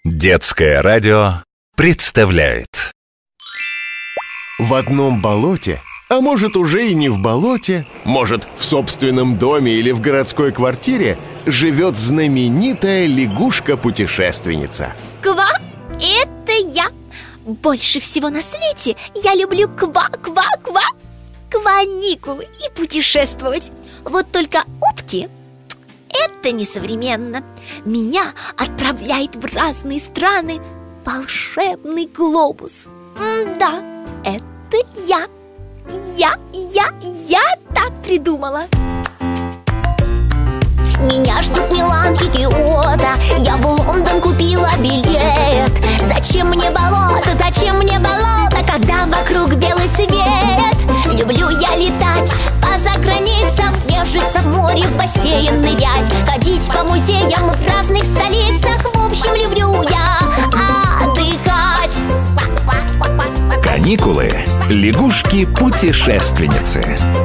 Детское радио представляет. В одном болоте, а может уже и не в болоте, может в собственном доме или в городской квартире, живет знаменитая лягушка-путешественница. Ква, это я. Больше всего на свете я люблю ква-ква-ква, каникулы и путешествовать. Вот только утки — это несовременно. Меня отправляет в разные страны волшебный глобус. Да, это я. Я так придумала. Меня ждут Милан и Киото. Я в Лондон купила билет. Зачем мне болото, когда вокруг белый свет? Люблю я летать по заграницам, нежиться в море, в бассейн нырять, ходить по музеям в разных столицах. В общем, люблю я отдыхать. Каникулы. Лягушки-путешественницы.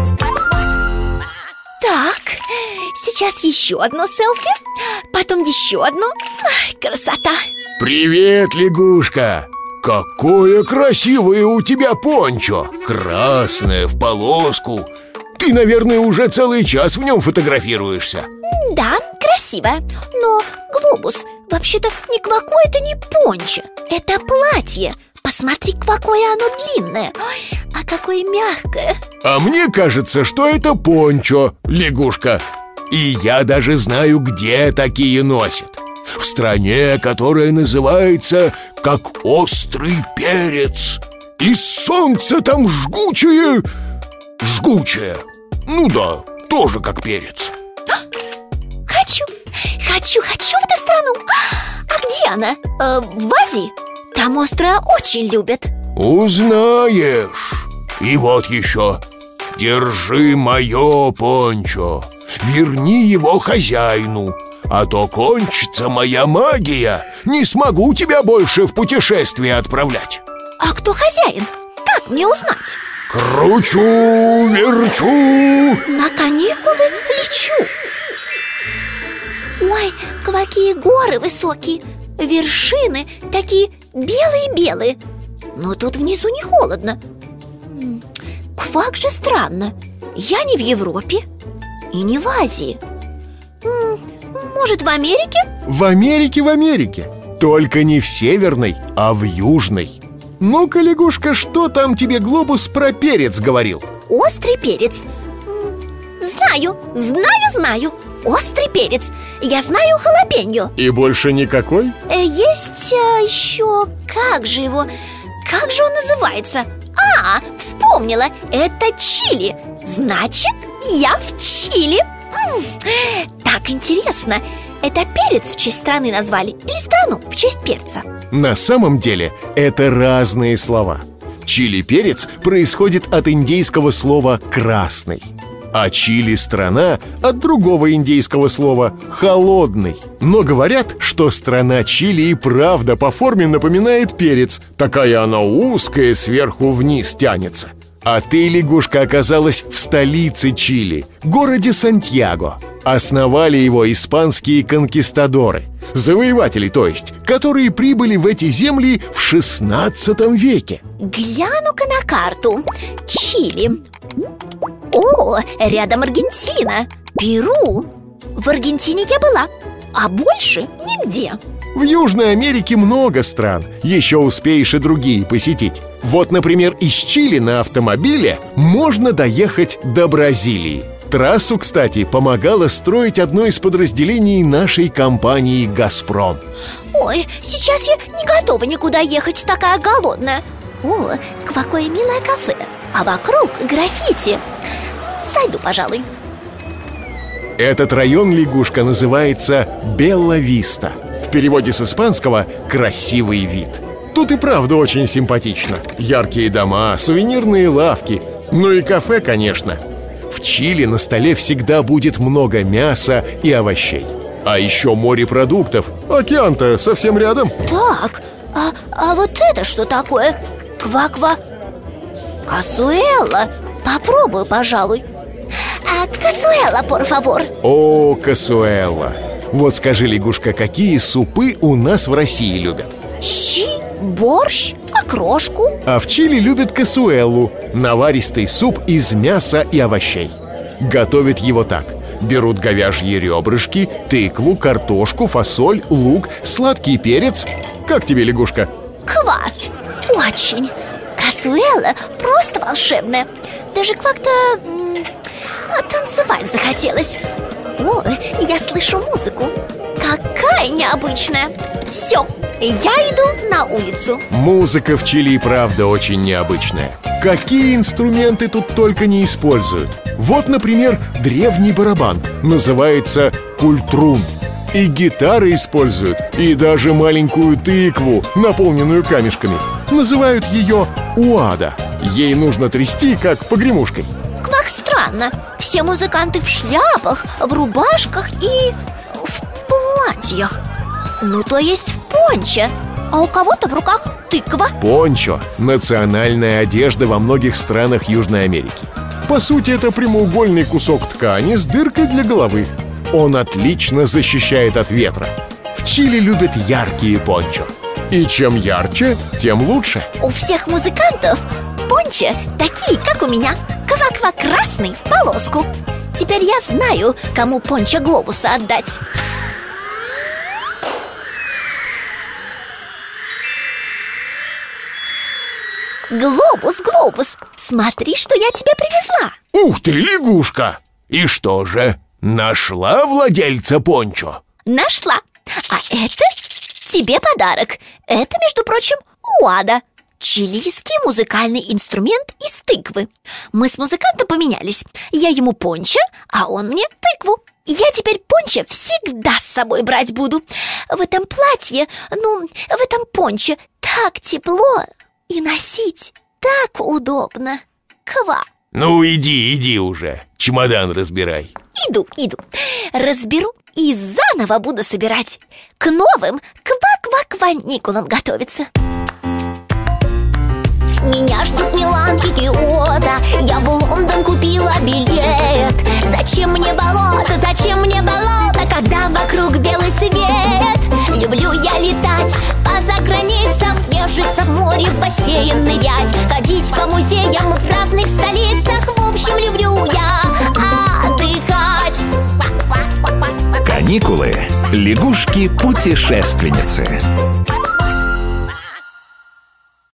Так, сейчас еще одно селфи, потом еще одно. Красота! Привет, лягушка! Какое красивое у тебя пончо! Красное, в полоску. Ты, наверное, уже целый час в нем фотографируешься. Да, красиво. Но глобус вообще-то не квако, это не пончо. Это платье. Посмотри, какое оно длинное. Ой, а какое мягкое. А мне кажется, что это пончо, лягушка. И я даже знаю, где такие носят. В стране, которая называется как острый перец. И солнце там жгучее. Ну да, тоже как перец. Хочу в эту страну. А где она? В Азии? Там острое очень любят. Узнаешь. И вот еще. Держи мое пончо. Верни его хозяину. А то кончится моя магия. Не смогу тебя больше в путешествие отправлять. А кто хозяин? Как мне узнать? Кручу, верчу. На каникулы лечу. Ой, какие горы высокие. Вершины такие белые-белые. Но тут внизу не холодно. Как же странно. Я не в Европе и не в Азии. Может, в Америке? В Америке. Только не в северной, а в южной. Ну-ка, лягушка, что там тебе глобус про перец говорил? Острый перец. Знаю. Острый перец. Я знаю халапеньо. И больше никакой? Есть еще... Как же он называется? Вспомнила. Это чили. Значит, я в Чили. Так интересно. Это перец в честь страны назвали или страну в честь перца? На самом деле это разные слова. Чили-перец происходит от индейского слова «красный», а Чили-страна от другого индейского слова «холодный». Но говорят, что страна Чили и правда по форме напоминает перец. Такая она узкая, сверху вниз тянется. А ты, лягушка, оказалась в столице Чили, городе Сантьяго. Основали его испанские конкистадоры, завоеватели, то есть, которые прибыли в эти земли в 16 веке. Гляну-ка на карту. Чили. О, рядом Аргентина, Перу. В Аргентине я была, а больше нигде. В Южной Америке много стран. Еще успеешь и другие посетить. Вот, например, из Чили на автомобиле можно доехать до Бразилии. Трассу, кстати, помогало строить одно из подразделений нашей компании «Газпром». Ой, сейчас я не готова никуда ехать, такая голодная. О, какое милое кафе. А вокруг граффити. Зайду, пожалуй. Этот район, лягушка, называется Белла-Виста. В переводе с испанского «красивый вид». Тут и правда очень симпатично. Яркие дома, сувенирные лавки. Ну и кафе, конечно. В Чили на столе всегда будет много мяса и овощей. А еще морепродуктов. Океан-то совсем рядом. Так, а вот это что такое? Ква-ква. Касуэла. Попробую, пожалуй. Касуэла, por favor. О, касуэла. Вот скажи, лягушка, какие супы у нас в России любят? Щи, борщ, окрошку. А в Чили любят касуэллу – наваристый суп из мяса и овощей. Готовят его так. Берут говяжьи ребрышки, тыкву, картошку, фасоль, лук, сладкий перец. Как тебе, лягушка? Ква! Очень! Касуэла просто волшебная. Даже как-то танцевать захотелось. Ой, я слышу музыку. Какая необычная. Все, я иду на улицу. Музыка в Чили и правда очень необычная. Какие инструменты тут только не используют. Вот, например, древний барабан. Называется культрун. И гитары используют, и даже маленькую тыкву, наполненную камешками. Называют ее уада. Ей нужно трясти, как погремушкой. Как странно. Все музыканты в шляпах, в рубашках и в платьях. Ну, то есть в пончо. А у кого-то в руках тыква. Пончо – национальная одежда во многих странах Южной Америки. По сути, это прямоугольный кусок ткани с дыркой для головы. Он отлично защищает от ветра. В Чили любят яркие пончо. И чем ярче, тем лучше. У всех музыкантов пончо такие, как у меня. Ква-ква красный в полоску. Теперь я знаю, кому пончо глобуса отдать. Глобус, глобус, смотри, что я тебе привезла. Ух ты, лягушка! И что же, нашла владельца пончо? Нашла. А это тебе подарок. Это, между прочим, уада. Чилийский музыкальный инструмент из тыквы. Мы с музыкантом поменялись. Я ему пончо, а он мне тыкву. Я теперь пончо всегда с собой брать буду. В этом платье, в этом пончо так тепло. И носить так удобно. Ква. Ну, иди уже, чемодан разбирай. Иду. Разберу и заново буду собирать. К новым ква-ква-кваникулам готовиться. Меня ждут Милан и Киото. Я в Лондон купила билет. Зачем мне болото, когда вокруг белый свет? Люблю я летать по заграницам, нежиться в море, в бассейн нырять, ходить по музеям в разных столицах. В общем, люблю я отдыхать. Каникулы. Лягушки-путешественницы.